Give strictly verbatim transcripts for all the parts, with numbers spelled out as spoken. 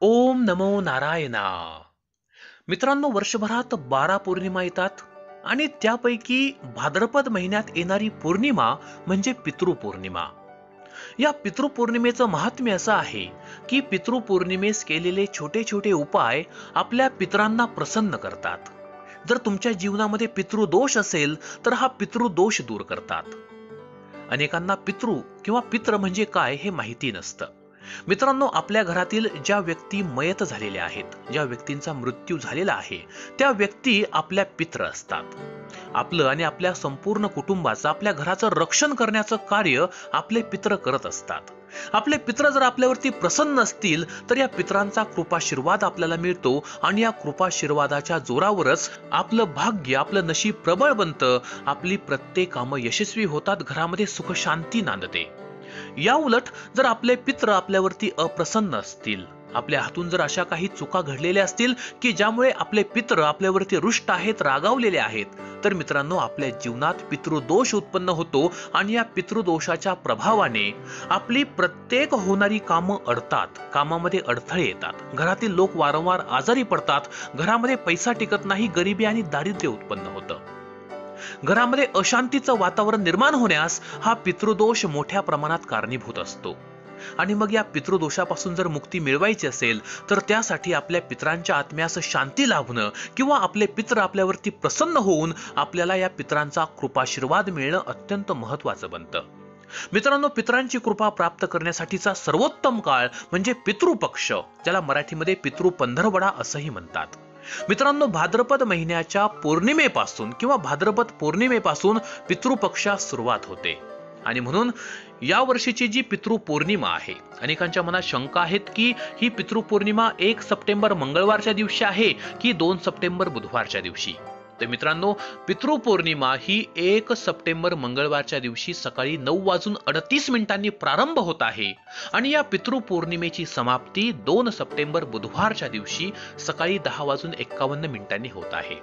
ओम नमो नारायणा. मित्रांनो, वर्षभरात बारा पौर्णिमा येतात आणि त्यापैकी भाद्रपद महिन्यात येणारी पौर्णिमा म्हणजे पितृपौर्णिमा. या पितृपौर्णिमेचं महात्म्य असं आहे की पितृपौर्णिमेस केलेले छोटे छोटे उपाय आपल्या पितरांना प्रसन्न करतात. जर तुमच्या जीवनामध्ये पितृदोष असेल तर हा पितृदोष दूर करतात. अनेकांना पितृ किंवा पित्र म्हणजे काय हे माहिती नसतं. मित्रांनो, आपल्या घरातील ज्या व्यक्ती मयत झालेल्या आहेत, ज्या व्यक्तींचा मृत्यू झालेला आहे, त्या व्यक्ती आपल्या पित्र असतात. आपलं आणि आपल्या संपूर्ण कुटुंबाचं, आपल्या घराचं रक्षण करण्याचं कार्य आपले पित्र करत असतात. आपले पित्र जर आपल्यावरती प्रसन्न असतील तर या पित्रांचा कृपाशीर्वाद आपल्याला मिळतो आणि या कृपाशीर्वादाच्या जोरावरच आपलं भाग्य, आपलं नशीब प्रबळ बनतं. आपली प्रत्येक कामं यशस्वी होतात, घरामध्ये सुख शांती नांदते. या उलट जर आपले पित्र आपल्यावरती अप्रसन्न असतील, आपल्या हातून जर अशा काही चुका घडलेल्या असतील की ज्यामुळे आपले पित्र आपल्यावरती रुष्ट आहेत, रागावलेले आहेत, तर मित्रांनो, आपल्या जीवनात पितृदोष उत्पन्न होतो आणि या पितृदोषाच्या प्रभावाने आपली प्रत्येक होणारी कामं अडतात, कामामध्ये अडथळे येतात, घरातील लोक वारंवार आजारी पडतात, घरामध्ये पैसा टिकत नाही, गरिबी आणि दारिद्र्य उत्पन्न होतं. घरामध्ये अशांतीचं वातावरण निर्माण होण्यास हा पितृदोष मोठ्या प्रमाणात कारणीभूत असतो. आणि मग या पितृदोषापासून जर मुक्ती मिळवायची असेल तर त्यासाठी आपल्या पितरांच्या आत्म्यास शांती लाभणं किंवा आपले पित्र आपल्यावरती प्रसन्न होऊन आपल्याला या पितरांचा कृपाशीर्वाद मिळणं अत्यंत महत्वाचं बनतं. मित्रांनो, पितरांची कृपा प्राप्त करण्यासाठीचा सर्वोत्तम काळ म्हणजे पितृपक्ष, ज्याला मराठीमध्ये पितृ पंधरवडा असंही म्हणतात. मित्रांनो, भाद्रपद महिन्याच्या पौर्णिमेपासून किंवा भाद्रपद पौर्णिमेपासून पितृपक्षास सुरुवात होते. आणि म्हणून या वर्षीची जी पितृपौर्णिमा आहे, अनेकांच्या मनात शंका आहेत की ही पितृपौर्णिमा एक सप्टेंबर मंगळवारच्या दिवशी आहे की दोन सप्टेंबर बुधवारच्या दिवशी. तर मित्रांनो, पितृपौर्णिमा ही एक सप्टेंबर मंगळवारच्या दिवशी सकाळी नऊ वाजून अडतीस मिनिटांनी प्रारंभ होत आहे आणि या पितृपौर्णिमेची समाप्ती दोन सप्टेंबर बुधवारच्या दिवशी सकाळी दहा वाजून एक्कावन्न मिनिटांनी होत आहे.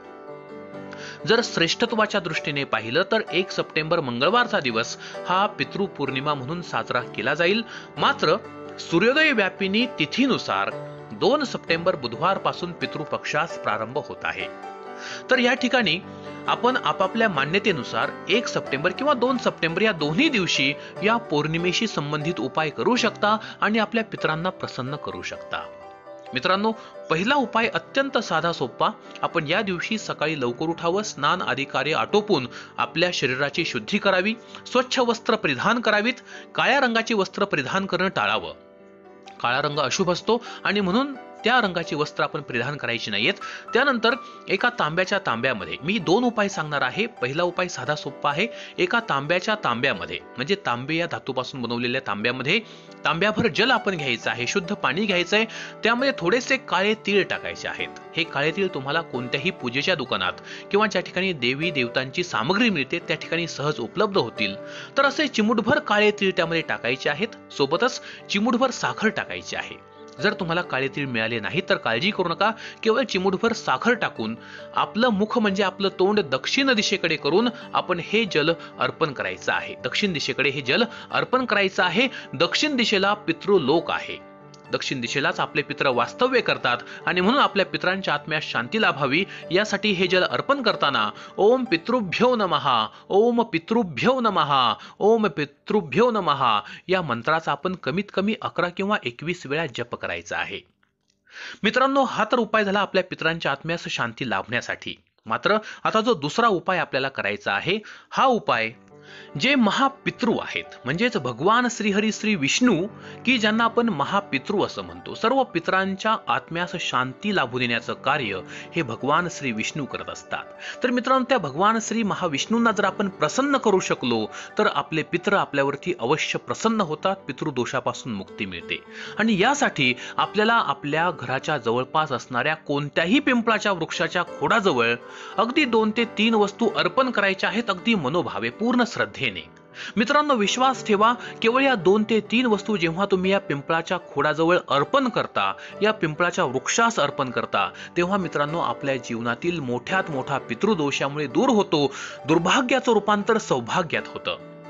जर श्रेष्ठत्वाच्या दृष्टीने पाहिलं तर एक सप्टेंबर मंगळवारचा दिवस हा पितृपौर्णिमा म्हणून साजरा केला जाईल. मात्र सूर्योदय व्यापिनी तिथीनुसार दोन सप्टेंबर बुधवार पासून पितृपक्षास प्रारंभ होत आहे. तर या ठिकाणी आपण आपापल्या मान्यतेनुसार एक सप्टेंबर किंवा दोन सप्टेंबर या दोन्ही दिवशी या पौर्णिमेशी संबंधित उपाय करू शकता आणि आपल्या पितरांना प्रसन्न करू शकता. मित्रांनो, पहिला उपाय अत्यंत साधा सोपा. आपण या दिवशी सकाळी लवकर उठावं, स्नान आदी कार्य आटोपून आपल्या शरीराची शुद्धी करावी, स्वच्छ वस्त्र परिधान करावीत. काळ्या रंगाची वस्त्र परिधान करणं टाळावं. काळा रंग अशुभ असतो आणि म्हणून त्या रंगाची वस्त्र आपण परिधान करायची नाहीयेत. त्यानंतर एका तांब्याच्या तांब्यामध्ये मी दोन उपाय सांगणार आहे. पहिला उपाय साधा सोपा आहे. एका तांब्याच्या तांब्यामध्ये म्हणजे तांबे या धातूपासून बनवलेल्या तांब्यामध्ये तांब्याभर जल आपण घ्यायचं आहे, शुद्ध पाणी घ्यायचं आहे. त्यामध्ये थोडेसे काळे तीळ टाकायचे आहेत. हे काळे तीळ तुम्हाला कोणत्याही पूजेच्या दुकानात किंवा ज्या ठिकाणी देवी देवतांची सामग्री मिळते त्या ठिकाणी सहज उपलब्ध होतील. तर असे चिमूटभर काळे तीळ त्यामध्ये टाकायचे आहेत. सोबतच चिमूटभर साखर टाकायची आहे. जर तुम्हाला काळे तीळ मिळाले नाही तर काळजी करू नका. केवळ चिमूटभर साखर टाकून आपलं मुख म्हणजे आपलं तोंड दक्षिण दिशेकडे करून आपण हे जल अर्पण करायचं आहे. दक्षिण दिशेकडे हे जल अर्पण करायचं आहे. दक्षिण दिशेला पितृलोक आहे. दक्षिण दिशेलाच आपले पित्र वास्तव्य करतात आणि म्हणून आपल्या पितरांच्या आत्म्यास शांती लाभावी यासाठी हे जल अर्पण करताना ओम पितृभ्यो नमः, ओम पितृभ्यो नमः, ओम पितृभ्यो नमः या मंत्राचा आपण कमीत कमी अकरा किंवा एकवीस वेळा जप करायचा आहे. मित्रांनो, हा तर उपाय झाला आपल्या पितरांच्या आत्म्यास शांती लाभण्यासाठी. मात्र आता जो दुसरा उपाय आपल्याला करायचा आहे, हा उपाय जे महापितृ आहेत म्हणजेच भगवान श्रीहरी श्री विष्णू की ज्यांना आपण महापितृ असं म्हणतो, सर्व पितरांच्या आत्म्यास शांती लाभू देण्याचं कार्य हे भगवान श्री विष्णू करत असतात. तर मित्रांनो, त्या भगवान श्री महाविष्णूंना जर आपण प्रसन्न करू शकलो तर आपले पित्र आपल्यावरती अवश्य प्रसन्न होतात, पितृदोषापासून मुक्ती मिळते. आणि यासाठी आपल्याला आपल्या घराच्या जवळपास असणाऱ्या कोणत्याही पिंपळाच्या वृक्षाच्या खोडाजवळ अगदी दोन ते तीन वस्तू अर्पण करायच्या आहेत, अगदी मनोभावे पूर्ण श्रद्धेने. मित्रांनो, विश्वास ठेवा, केवळ या दोन ते तीन वस्तू जेव्हा तुम्ही या पिंपळाच्या खोडाजवळ अर्पण करता, या पिंपळाच्या वृक्षास अर्पण करता, तेव्हा मित्रांनो आपल्या जीवनातील मोठ्यात मोठा पितृदोष यामुळे दूर होतो. दुर्भाग्याचं रूपांतर सौभाग्यात होतं.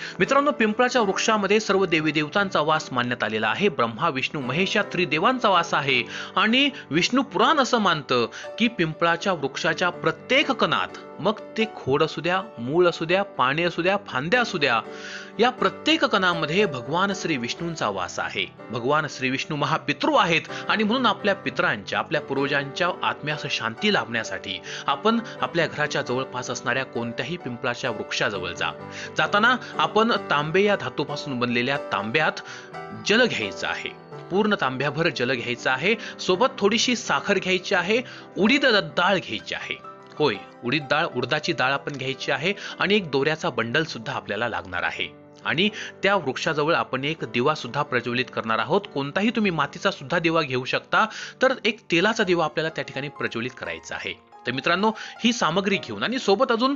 मित्रांनो, पिंपळाच्या वृक्षामध्ये सर्व देवी देवतांचा वास मानण्यात आलेला आहे. ब्रह्मा विष्णू महेश या त्रिदेवांचा वास आहे. आणि विष्णू पुराण असं मानतं की पिंपळाच्या वृक्षाच्या प्रत्येक कणात, मग ते खोड असू द्या, मूळ असू द्या, पाने असू द्या, फांद्या असू द्या, या प्रत्येक कणामध्ये भगवान श्री विष्णूंचा वास आहे. भगवान श्री विष्णू महापितृ आहेत आणि म्हणून आपल्या पितरांच्या, आपल्या पूर्वजांच्या आत्म्यास शांती लाभण्यासाठी आपण आपल्या घराच्या जवळपास असणाऱ्या कोणत्याही पिंपळाच्या वृक्षाजवळ जा. जाताना आपण तांबे या धातूपासून बनलेल्या तांब्यात जल घ्यायचं आहे. पूर्ण तांब्याभर जल घ्यायचं आहे. सोबत थोडीशी साखर घ्यायची आहे. उडीद डाळ घ्यायची आहे. होय, उडीद डाळ, उडदाची डाळ आपण घ्यायची आहे. आणि एक दोऱ्याचा बंडल सुद्धा आपल्याला लागणार आहे. आणि त्या वृक्षाजवळ आपण एक दिवा सुद्धा प्रज्वलित करणार आहोत. कोणताही तुम्ही मातीचा सुद्धा दिवा घेऊ शकता. तर एक तेलाचा दिवा आपल्याला त्या ठिकाणी प्रज्वलित करायचा आहे. तर मित्रांनो, ही सामग्री घेऊन आणि सोबत अजून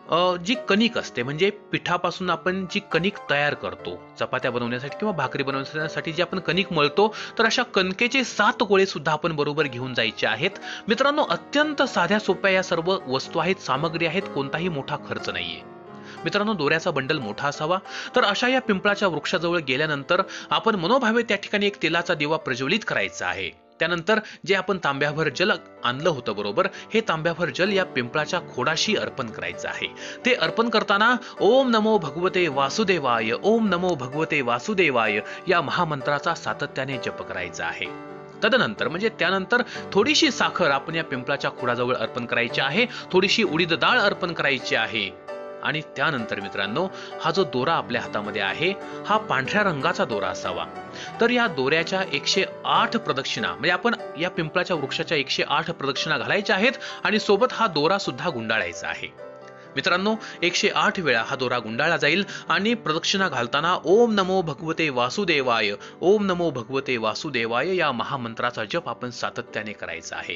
जी कणिक असते, म्हणजे पिठापासून आपण जी कणिक तयार करतो चपात्या बनवण्यासाठी किंवा भाकरी बनवण्यासाठी जी आपण कणिक मळतो, तर अशा कणकेचे सात गोळे सुद्धा आपण बरोबर घेऊन जायचे आहेत. मित्रांनो, अत्यंत साध्या सोप्या या सर्व वस्तू आहेत, सामग्री आहेत. कोणताही मोठा खर्च नाहीये. मित्रांनो, दोऱ्याचा बंडल मोठा असावा. तर अशा या पिंपळाच्या वृक्षाजवळ गेल्यानंतर आपण मनोभावे त्या ठिकाणी एक तेलाचा दिवा प्रज्वलित करायचा आहे. त्यानंतर जे आपण तांब्याभर जल आणलं होतं बरोबर, हे तांब्याभर जल या पिंपळाच्या खोडाशी अर्पण करायचं आहे. ते अर्पण करताना ओम नमो भगवते वासुदेवाय, ओम नमो भगवते वासुदेवाय या महामंत्राचा सातत्याने जप करायचा आहे. तदनंतर म्हणजे त्यानंतर थोडीशी साखर आपण या पिंपळाच्या खोडाजवळ अर्पण करायची आहे. थोडीशी उडीद डाळ अर्पण करायची आहे. आणि त्यानंतर मित्रांनो, हा जो दोरा आपल्या हातामध्ये आहे, हा पांढऱ्या रंगाचा दोरा असावा. तर या दोऱ्याच्या एकशे आठ प्रदक्षिणा, म्हणजे आपण या पिंपळाच्या वृक्षाच्या एकशे आठ प्रदक्षिणा घालायच्या आहेत. आणि सोबत हा दोरा सुद्धा गुंडाळायचा आहे. मित्रांनो, एकशे आठ वेळा हा दोरा गुंडाळला जाईल. आणि प्रदक्षिणा घालताना ओम नमो भगवते वासुदेवाय, ओम नमो भगवते वासुदेवाय या महामंत्राचा जप आपण सातत्याने करायचा आहे.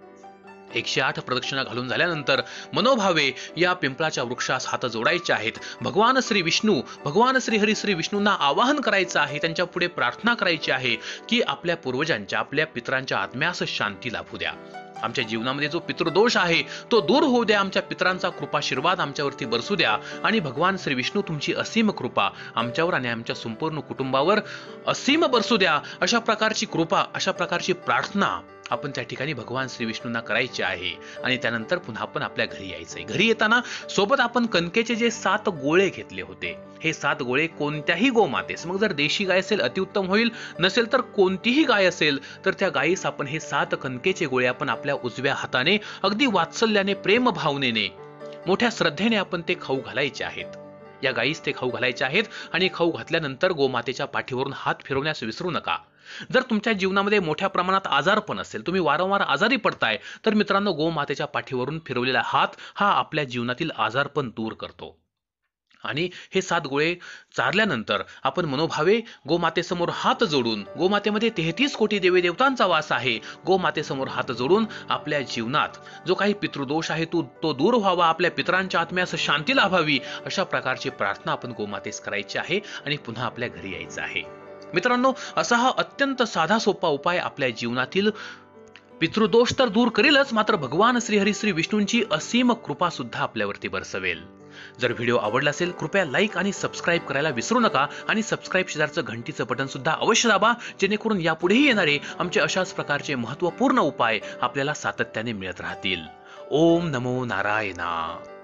एकशे आठ प्रदक्षिणा घालून झाल्यानंतर मनोभावे या पिंपळाच्या वृक्षास हात जोडायचे आहेत. भगवान श्री विष्णू, भगवान श्री हरी श्री विष्णूंना आवाहन करायचं आहे. त्यांच्या पुढे प्रार्थना करायची आहे की आपल्या पूर्वजांच्या, आपल्या पितरांच्या आत्म्यास शांती लाभू द्या. आमच्या जीवनामध्ये जो पितृदोष आहे तो दूर होऊ द्या. आमच्या पितरांचा कृपाशीर्वाद आमच्यावरती बरसू द्या. आणि भगवान श्री विष्णू तुमची असीम कृपा आमच्यावर आणि आमच्या संपूर्ण कुटुंबावर असीम बरसू द्या. अशा प्रकारची कृपा, अशा प्रकारची प्रार्थना आपण त्या ठिकाणी भगवान श्री विष्णूंना करायचे आहे. आणि त्यानंतर पुन्हा आपण आपल्या घरी यायचंय. घरी येताना सोबत आपण कणकेचे जे सात गोळे घेतले होते, हे सात गोळे कोणत्याही गोमातेस, मग जर देशी गाय असेल अतिउत्तम होईल, नसेल तर कोणतीही गाय असेल तर त्या गायीस आपण हे सात कणकेचे गोळे आपण आपल्या उजव्या हाताने अगदी वात्सल्याने, प्रेम भावनेने, मोठ्या श्रद्धेने आपण ते खाऊ घालायचे आहेत. या गायीस ते खाऊ घालायचे आहेत. आणि खाऊ घातल्यानंतर गोमातेच्या पाठीवरून हात फिरवण्यास विसरू नका. जर तुमच्या जीवनामध्ये मोठ्या प्रमाणात आजारपण असेल, तुम्ही वारंवार आजारी पडताय, तर मित्रांनो, गोमातेच्या पाठीवरून फिरवलेला हात हा आपल्या जीवनातील आजारपण दूर करतो. आणि हे सात गोळे चारल्यानंतर आपण मनोभावे गोमातेसमोर हात जोडून, गोमातेमध्ये तेहतीस कोटी देवी देवतांचा वास आहे, गोमातेसमोर हात जोडून आपल्या जीवनात जो काही पितृदोष आहे तो तो दूर व्हावा, आपल्या पितरांच्या आत्म्यास शांती लाभावी, अशा प्रकारची प्रार्थना आपण गोमातेस करायची आहे. आणि पुन्हा आपल्या घरी यायचं आहे. मित्रांनो, असा हा अत्यंत साधा सोपा उपाय आपल्या जीवनातील पितृदोष तर दूर करेलच, मात्र भगवान श्रीहरी श्री विष्णूंची असीम कृपा सुद्धा आपल्यावरती बरसवेल. जर व्हिडिओ आवडला असेल, कृपया लाईक आणि सबस्क्राईब करायला विसरू नका. आणि सबस्क्राईब शेजारचं घंटीचं बटन सुद्धा अवश्य दाबा, जेणेकरून यापुढेही येणारे आमचे अशाच प्रकारचे महत्त्वपूर्ण उपाय आपल्याला सातत्याने मिळत राहतील. ओम नमो नारायणा.